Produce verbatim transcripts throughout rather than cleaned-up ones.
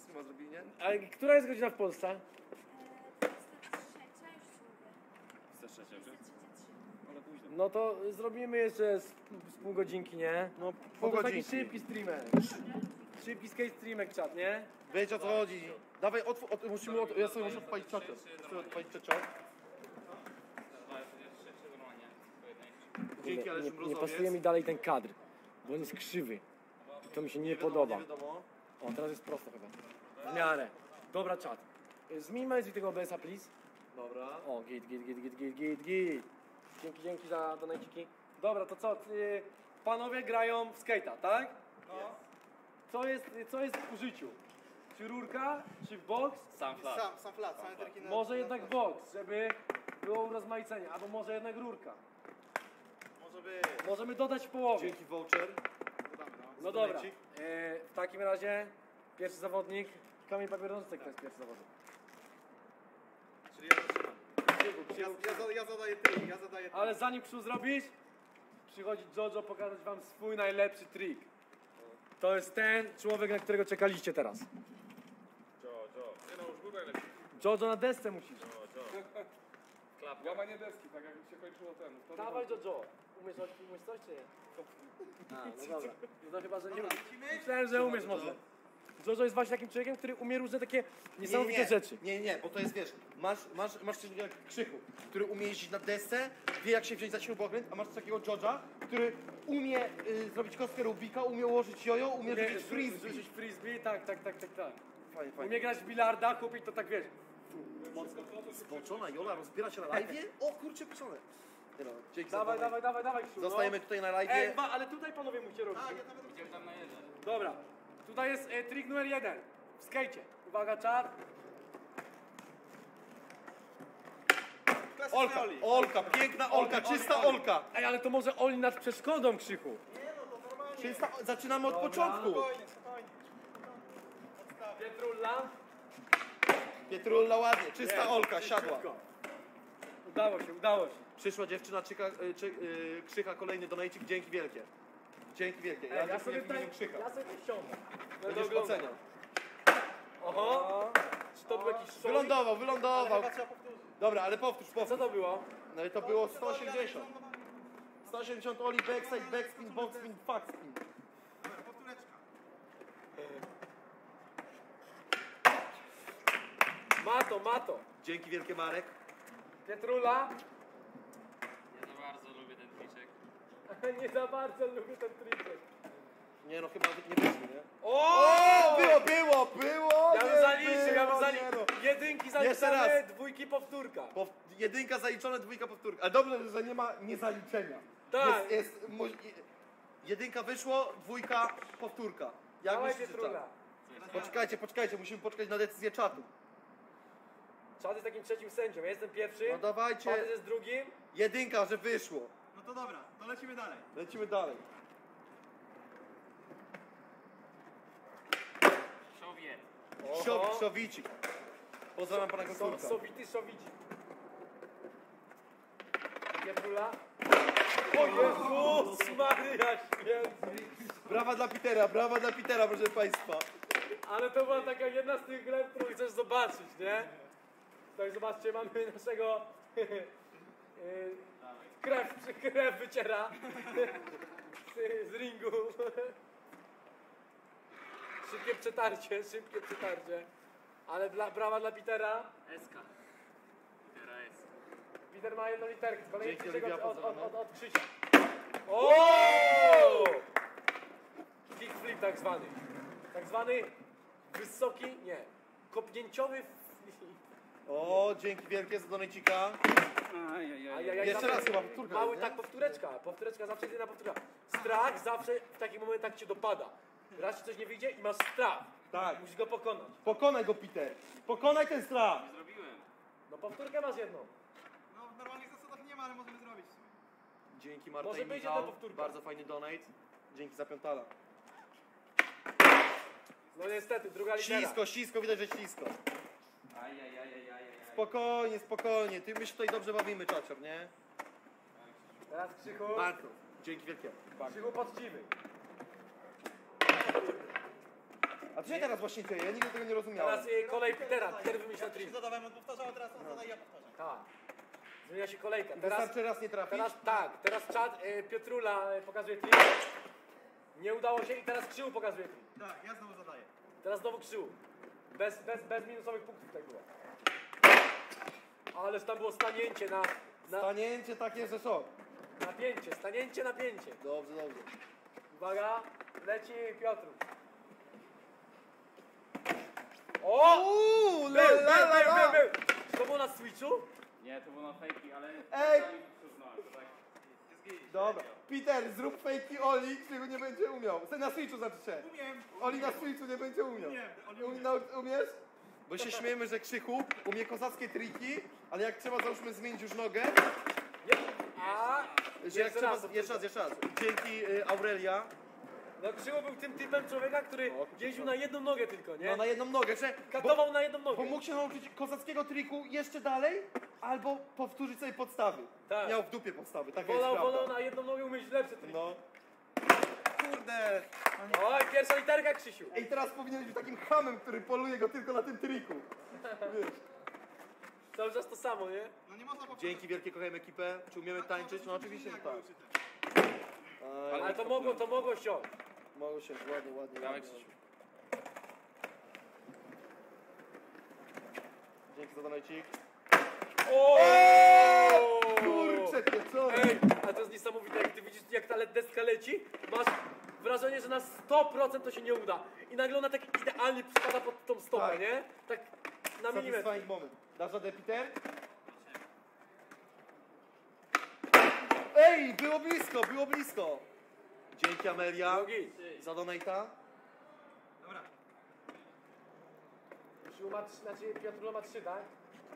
streama zrobili, nie? A która jest godzina w Polsce? trzysta trzecia, czy? Ale późno. No to zrobimy jeszcze z, z pół godzinki, nie? No, Pół pół to taki godzinki. szybki streamer. Szybki skate streamek czat, nie? Wiecie o co chodzi. Dawaj, otw od, musimy, od, ja sobie muszę odpalić czacie. Sobie odpalić czacie. Dzięki, ale Nie, nie, nie pasuje mi dalej ten kadr, bo on jest krzywy. To mi się nie, Nie wiadomo, podoba. nie wiadomo. O, teraz jest prosto chyba. W miarę. Dobra, czat. Zmieńmy z tego O B S-a, please. Dobra. O, git, git, git, git, git, git, git. Dzięki, dzięki za donajciki. Dobra, to co? Ty, panowie grają w skate'a, tak? No. Co jest, co jest w użyciu? Czy rurka, czy box? Sam flat. Sam, sam flat, same terki na... Może na jednak flat. box, żeby było urozmaicenie, albo może jednak rurka. Może być. Możemy dodać w połowie. Dzięki voucher. Dodamy, no. No dobra, Donajcik. e, w takim razie pierwszy zawodnik, kamień, papier, nożyce, kto jest pierwszy zawodnik? Czyli ja zaczynam. Krzyku, Ja, Krzyku, ja, za- ja zadaję trik, ja zadaję trik. ale zanim Krzyku zrobisz, przychodzi Jojo pokazać wam swój najlepszy trik. To jest ten człowiek, na którego czekaliście teraz. Jo, jo. Nie no, już był najlepszy. Jojo na desce musisz. Jo, jo. Klapka. Łamanie deski, tak jak się kończyło ten. To Dawaj Jojo. Umiesz, umiesz coś czy nie? A, no dobra. No to chyba, że nie umiesz. Myślałem, że umiesz może. Jojo jest właśnie takim człowiekiem, który umie różne takie niesamowite nie, nie. rzeczy. Nie, nie, bo to jest, wiesz, masz, masz, masz coś takiego jak Krzychu, który umie jeździć na desce, wie jak się wziąć za śrubokręt, a masz takiego George'a, który umie y, zrobić kostkę Rubika, umie ułożyć jojo, umie Umie rzucić frisbee. Rzucić frisbee, tak, tak, tak, tak, tak. Fajnie, fajnie. Umie grać w bilarda, kupić to tak wiesz. Zboczona Jola rozbiera się na live'ie? O kurczę, pieczone. Nie no, dzięki za Dawaj, dawaj. dawaj, dawaj, dawaj, Krzysiu, Zostajemy no. tutaj na Ej, live'ie. ba, ale tutaj panowie musicie robić. Tak, ja tam będę... Idziemy tam na jeden. Dobra, tutaj jest e, trik numer jeden. W skejcie. Uwaga, czat. Klasyczny Olka, Oli. Olka, piękna Olka, czysta Olka. Ej, ale to może Oli nad przeszkodą, Krzychu. Nie no, to normalnie. Czysta, zaczynamy od Dobra. początku. Spokojnie, spokojnie. Pietrulla. Pietrulla ładnie, czysta Jest, Olka, jest siadła. szybko. Udało się, udało się. Przyszła dziewczyna, czyka, y, czy, y, Krzycha, kolejny donajcik, dzięki wielkie. Dzięki wielkie, ja, Ej, ja ja sobie w imieniu tutaj, Krzycha. ja sobie tu siądę. Będziesz oglądał. oceniał. Oho. Czy to był jakiś show? Wylądował, wylądował. Chyba trzeba powtórzyć. Dobra, ale powtórz, Co powtórz. to było? No i to było sto osiemdziesiąt. sto osiemdziesiąt Oli, backside, backspin, boxspin, fuckspin. Dobra, powtóreczka. Mato, mato. Dzięki wielkie Marek. Pietrulla. Ja za bardzo lubię ten triczek. Nie za bardzo lubię ten triczek. Nie no, chyba nie wyszło, nie? O! O, było, było, było! Ja bym nie zaliczył, ja bym było, zaliczył. nie no. Jedynki Jeszcze zaliczone, raz. dwójki powtórka. Pow- jedynka zaliczona, dwójka powtórka. Ale dobrze, że nie ma niezaliczenia. Tak. Jest, jest, mo- jedynka wyszło, dwójka powtórka. Jak Dawaj myślicie, Pietrulla. czat? Poczekajcie, poczekajcie, musimy poczekać na decyzję czatu. Czad jest takim trzecim sędzią, ja jestem pierwszy. No dawajcie. Czad jest drugim. Jedynka, że wyszło. No to dobra, to lecimy dalej. Lecimy dalej. Szowiet. Szow, Szowicik. Pozdrawiam pana So, konsulta. Sowity Szowici. Pietrulla. O Jezus Maria Święty. Brawa dla Petera, brawa dla Petera, proszę państwa. Ale to była taka jedna z tych gleb, którą chcesz zobaczyć, nie? Tutaj zobaczcie, mamy naszego yy, krew, krew wyciera z, z ringu. Szybkie przetarcie, szybkie przetarcie. Ale dla, brawa dla Petera. Eska. Litera S. Peter ma jedną literkę, kolejny Dzięki, Krzysiek od, Oliwia, od, od, pozdrawiam. od, od Krzysia. O! Kickflip tak zwany. Tak zwany wysoki, nie, kopnięciowy flip. O, dzięki wielkie za donajcika. Ajajaj, Jeszcze zawsze- raz chyba powtórka Mały, jest, nie? tak, powtóreczka. Powtóreczka, zawsze jedyna powtórka. Strach zawsze w takich momentach cię dopada. Raz ci coś nie wyjdzie i masz strach. Tak. Musisz go pokonać. Pokonaj go, Peter. Pokonaj ten strach. Zrobiłem. No powtórkę masz jedną. No w normalnych zasadach nie ma, ale możemy zrobić. Dzięki Marta Może i będzie Michał. ta powtórka. Bardzo fajny donate. Dzięki za piątala. No niestety, druga litera. Ślisko, ślisko, widać, że ślisko. Ajajajajajaj. Spokojnie, spokojnie. Ty my się tutaj dobrze bawimy, czacior, nie? Teraz Krzychu. Bardzo. Dzięki wielkie. Krzychu poczciwy. A co się teraz właśnie dzieje? Ja nigdy tego nie rozumiałem. Teraz y, kolej Petera. Peter wymyśla Ja trik. zadawałem, on powtarzał, a teraz on zadaje, ja powtarzam. Tak. Zmienia się kolejka. Teraz, Wystarczy raz nie trafić? teraz tak, teraz czat y, Piotrula y, pokazuje trik. Nie udało się i teraz Krzył pokazuje trik. Tak, ja znowu zadaję. Teraz znowu Krzył. Bez, bez, bez minusowych punktów tak było. Ależ tam było stanięcie na, na Stanięcie takie, że szok. napięcie, stanięcie, napięcie. Dobrze, dobrze. Uwaga, leci Piotr. O! Uuu, Był, la, był, la, la, był, la. był, był. To było na Switchu? Nie, to było na fejki, ale... Ej! sami przyznałem, to tak... Dobra. Peter, zrób fejki Oli, którego nie będzie umiał. Se na Switchu znaczy się. Umiem. Oli na Switchu nie będzie umiał. Umiem, Oli Umie, umie. nau- umiesz? Bo się śmiejemy, że Krzychu umie kozackie triki, ale jak trzeba załóżmy zmienić już nogę, Nie. A, że jak Jeszcze trzeba... raz, Jeszcze raz, jeszcze raz. Dzięki y, Aurelia. no Krzyło był tym typem człowieka, który O, jeździł na jedną nogę tylko, nie? No na jedną nogę, że... Bo, Katował na jedną nogę. bo mógł się nauczyć kozackiego triku jeszcze dalej, albo powtórzyć sobie podstawy. Tak. Miał w dupie podstawy, taka jest Wolał, prawda. wolał na jedną nogę umieć lepsze triki. No. Kurde. Oj, pierwsza literka Krzysiu. Ej, teraz powinien być takim hamem, który poluje go tylko na tym triku. Wiesz. Cały czas to samo, nie? No nie można powtarzać. Dzięki wielkie, kochajmy ekipę. Czy umiemy tańczyć? No oczywiście, że tak. Ale Ale to mogło, to mogło ściąć. mogło się ładnie, ładnie. Dawaj, ładnie. Krzysiu. Dzięki za donajcik. O! Kurczę, co? Ej, a to jest niesamowite, jak ty widzisz, jak ta deska leci, masz wrażenie, że na sto procent to się nie uda. I nagle ona tak idealnie przypada pod tą stopę, Tak. nie? Tak na milimetr. Satisfying moment. Dasz radę, Peter? Ej, było blisko, było blisko. Dzięki Amelia Drogi, za donata. Dobra. Krzysiu ma trzy, znaczy Piotrulo ma trzy, tak?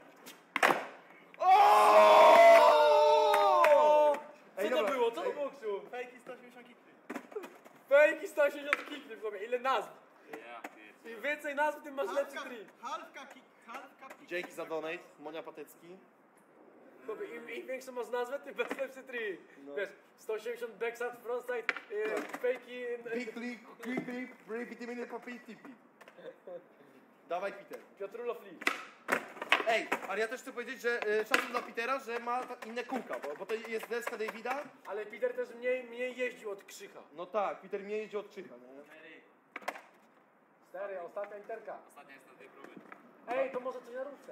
O! Co Ej, to dobra. było? Co to Ej. było, Krzysiu? Fejki sto osiemdziesiąt kickflip. Fejki sto osiemdziesiąt kickflip, sobie. Ile nazw? Ja, ty. Im więcej nazw, tym masz lepszy Halfka, trik. halfka, kick, halfka, kick. Dzięki za donate, Monia Patecki. Chłopie, Im, im większą masz nazwę, tym masz lepszy trik. No. Wiesz, sto osiemdziesiąt backside, frontside, yy, fejki... Big clip, quick clip, repeat minute, repeat tipi. Dawaj Peter. Piotrulo flip. Ej, ale ja też chcę powiedzieć, że y, szacun dla Petera, że ma ta- inne kółka, bo, bo to jest deska Davida. Ale Peter też mniej, mniej jeździł od Krzycha. No tak, Peter mnie jeździ od Krzycha, nie? Stary, ostatnia literka. Ostatnia jest na tej próby. Ej, to może coś na różce.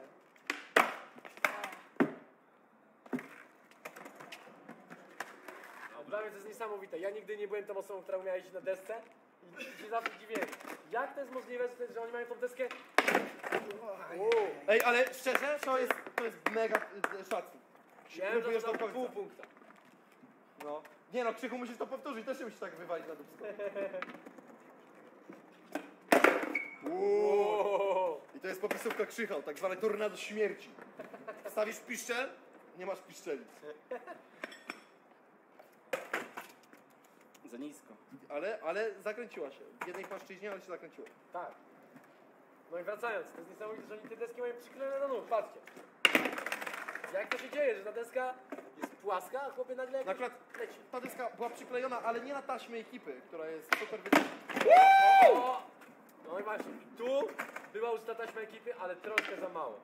Dla mnie to jest niesamowite. Ja nigdy nie byłem tą osobą, która umiała jeździć na desce i się zawsze dziwiłem. Jak to jest możliwe, że, to- że oni mają tą deskę? Wow. Ej, ale szczerze, to jest, to jest mega y, szacun. Miałem Próbujesz za do to końca. pół punkta. No. Nie no, Krzychu musisz to powtórzyć, też się musisz tak wywalić na dupsko. Wow. I to jest popisówka Krzycha, tak zwane tornado śmierci. Stawisz piszczel, nie masz piszczeli. Za nisko. Ale, ale zakręciła się. W jednej płaszczyźnie, ale się zakręciła. Tak. No i wracając, to jest niesamowite, że oni te deski mają przyklejone do nóg, patrzcie. Jak to się dzieje, że ta deska jest płaska, a chłopie nagle jakoś Akurat leci. ta deska była przyklejona, ale nie na taśmę ekipy, która jest super wysoka. O! No i właśnie, i tu była użyta taśma ekipy, ale troszkę za mało.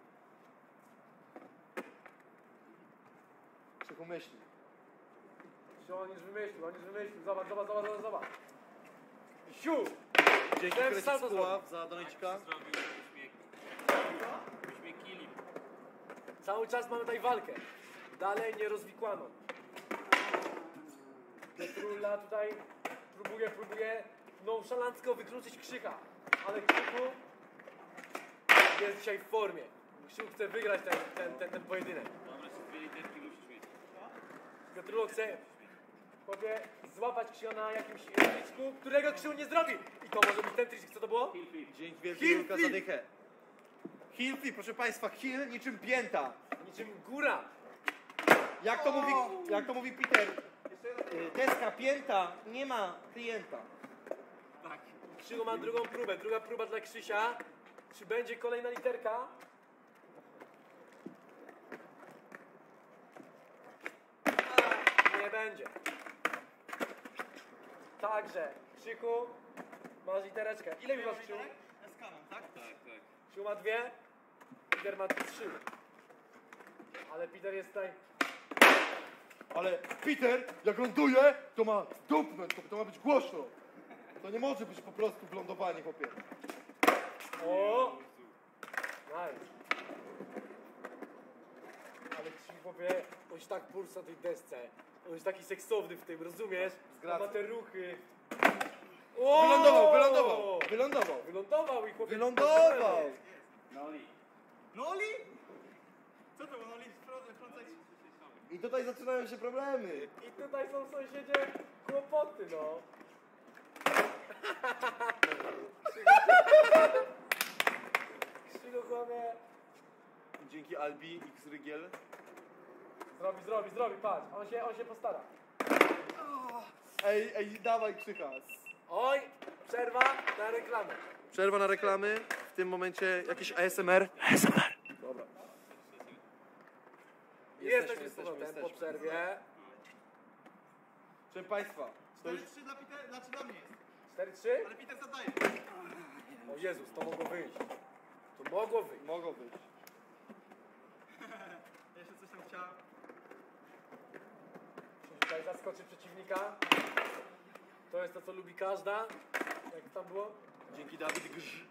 Krzychu myśli. Siu, on już wymyślił, on już wymyślił. Zobacz, zobacz, zobacz, zobacz, zobacz. Siu! Dzięki Chciałem Kreci salto Skuław za donajcika. Zrobił uśmiech. Uśmiech kili. Cały czas mamy tutaj walkę. Dalej nierozwikłaną. Piotrula tutaj próbuje, próbuje nonszalancko wykluczyć Krzycha. Ale Krzychu jest dzisiaj w formie. Krzychu chce wygrać ten, ten, ten, ten pojedynek. Dobra, czy dwie literki musisz mieć. Piotrulo chce chłopie złapać Krzycha na jakimś tryczku, którego Krzychu nie zrobi. I to może być ten tryczek, co to było? Heel flip. Dzięki wielkie Heel Julka flip. za dychę. Heel flip, proszę państwa, heel niczym pięta. Niczym góra. Jak to mówi, jak to mówi Peter, y, deska pięta nie ma klienta. Tak. Krzychu ma drugą próbę, druga próba dla Krzysia. Czy będzie kolejna literka? A, nie będzie. Także, Krzychu, Masz litereczkę. Ile mi masz Krzył? Z kaną, tak? Tak, tak. Krzył ma dwie, Peter ma trzy. Ale Peter jest tutaj... Ale Peter, jak ląduje, to ma dupnąć, to, to ma być głośno. To nie może być po prostu lądowanie, chłopie. O! Nice. Ale Krzył powie, on się tak puls na tej desce. On jest taki seksowny w tym, rozumiesz? Zgadza. Ma te ruchy. O! Wylądował, wylądował, wylądował. Wylądował i chłopie... Wylądował. Noli. Noli? Co to było Noli? Frontside? I tutaj zaczynają się problemy. I tutaj są sąsiedzie kłopoty, no. Krzygo chłopie. Dzięki Albi X Rygiel. Zrobi, zrobi, zrobi, patrz. On się, on się postara. Ej, ej, dawaj Krzycha. Oj, przerwa na reklamę. Przerwa na reklamy. W tym momencie jakieś A S M R. A S M R. Dobra. Jesteśmy z jesteśmy, powrotem jesteśmy. po przerwie. Proszę Państwa, to już... cztery trzy dla Peter, znaczy dla mnie jest. cztery trzy? Ale Peter zadaje. O Jezus, to mogło wyjść. To mogło wyjść. Mogą być. Jeszcze coś tam chciałem. Tutaj zaskoczy przeciwnika. To jest to, co lubi każda. Jak tam było? Dzięki Dawid Grz.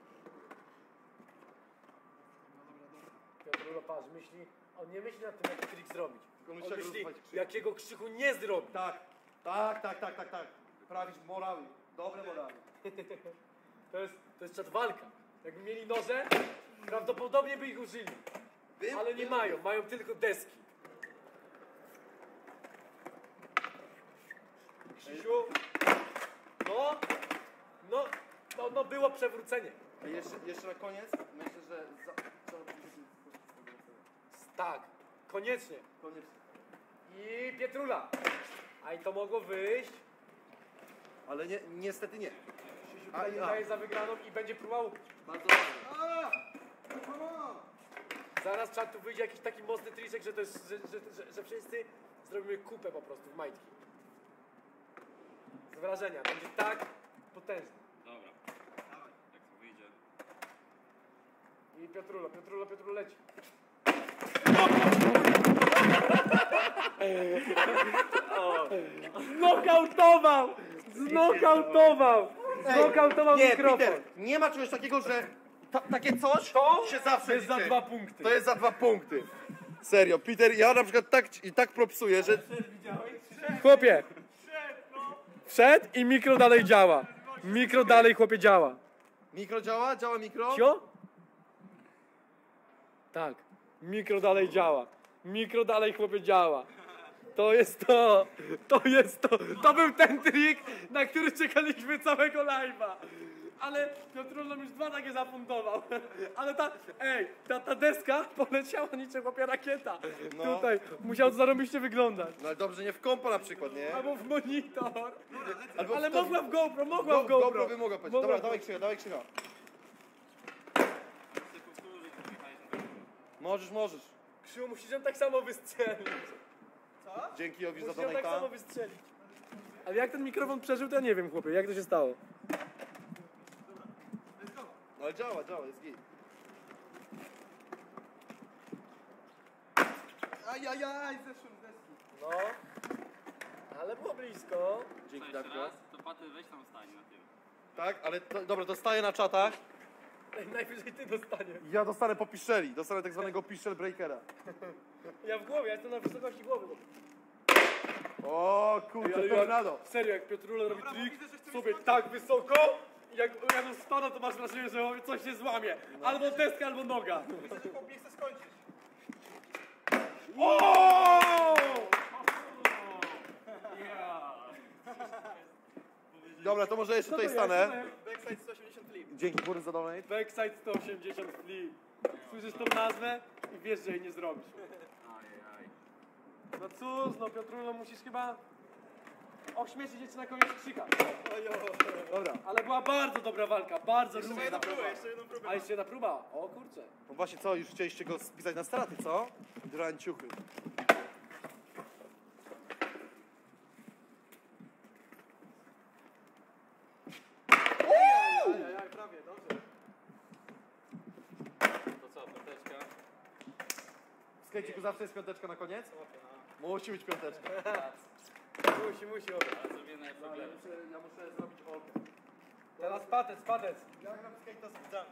Piotr patrz, myśli, on nie myśli nad tym, jaki trik zrobić. Tylko On myśli, jak myśli, rozwalić krzyk. jakiego krzyku nie zrobi. Tak, tak, tak, tak, tak, tak. Prawić morały. Dobre morały. To jest, to jest czat walka. Jakby mieli noże, prawdopodobnie by ich użyli. Bym- Ale nie mają, mają tylko deski. Krzysiu, no, no, no, no było przewrócenie. A jeszcze, jeszcze na koniec, myślę, że za... trzeba będzie Tak, koniecznie. koniecznie. I Pietrula. A i to mogło wyjść. Ale nie, niestety nie. Krzysiu A, tutaj ja. daje za wygraną i będzie próbował. Bardzo ładnie. A! Come on! Zaraz czat tu wyjdzie jakiś taki mocny triczek, że, to jest, że, że, że, że wszyscy zrobimy kupę po prostu w majtki. Z wrażenia, będzie tak potężny. Dobra. Jak to wyjdzie. I Piotrulo, Piotrulo, Piotrulo leci. Znokautował! Znokautował! Znokautował Nie, mikrofon. Peter, nie ma czegoś takiego, że ta, takie coś To się zawsze jest za liczy. dwa punkty. To jest za dwa punkty. Serio, Peter, ja na przykład tak, i tak propsuję, że... Chłopie, wszedł i mikro dalej działa. Mikro dalej, chłopie, działa. Mikro działa? Działa mikro? Cio? Tak. Mikro dalej działa. Mikro dalej, chłopie, działa. To jest to. To jest to. To był ten trik, na który czekaliśmy całego live'a. Ale Piotrulo nam już dwa takie zafundował. Ale ta, ej, ta, ta deska poleciała niczym chłopie rakieta. No. Tutaj. Musiał to zarobiście wyglądać. No ale dobrze, nie w kompa na przykład, nie? Albo w monitor. Albo Ale w to- mogła w GoPro, mogła Go, w GoPro. GoPro by mogła powiedzieć. Mogła Dobra, w dawaj krzycha, dawaj krzycha. Chcę powtórzyć, co Michał się zrobił. Możesz, możesz. Krzył, musisz ją tak samo wystrzelić. Dzięki Jowi za Musisz ją tak donata. samo wystrzelić. Ale jak ten mikrofon przeżył, to ja nie wiem, chłopie, jak to się stało. No ale działa, działa, jest git. Ajajaj, zeszłem z deski. No. Ale było blisko. Co, Dzięki jeszcze Dawko. raz? To Paty weź tam stań na tym. Tak, ale to, dobra, to staję na czatach. Najwyżej ty dostaniesz. Ja dostanę po piszczeli, dostanę tak zwanego piszczel breakera. Ja w głowie, ja jestem na wysokości głowy. O kurczę, tornado. Serio, jak Piotrulo robi Dobra, bo trik widzę, że chcesz sobie skończyć. tak wysoko, i jak Janus spada, to masz wrażenie, że coś się złamie. Albo deska, albo noga. Widzę, że chłop nie chce skończyć. O! Dobra, to może jeszcze Co to tutaj jest? stanę. Co to jest? Backside sto osiemdziesiąt flip. Dzięki Borys za donate. Backside sto osiemdziesiąt flip. Słyszysz tą nazwę i wiesz, że jej nie zrobisz. Ajajaj. No cóż, no Piotrulo, musisz chyba ośmieszyć cię na koniec krzyka. Dobra. Ale była bardzo dobra walka, bardzo Jeszcze równa jedną próba. próbę, jeszcze jedną próbę. A jeszcze jedna próba? O kurczę. No właśnie co, już chcieliście go spisać na straty, co? Dranciuchy. dobrze. To co, piąteczka? W skejciku zawsze jest piąteczka na koniec? no. Musi być piąteczka. Musi, musi obrać. Ale zrobię na Ja problemy. muszę, ja muszę zrobić olkę. Teraz patec, patec. Ja gram skate'a z widzami.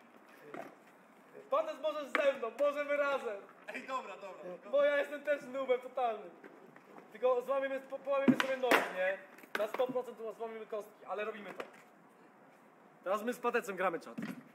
Patec możesz ze mną, możemy razem. Ej, dobra, dobra. Bo ja jestem też nubem totalnym. Tylko złamiemy, po- połamiemy sobie nogi, nie? Na sto procent złamiemy kostki, ale robimy to. Teraz my z patecem gramy czat.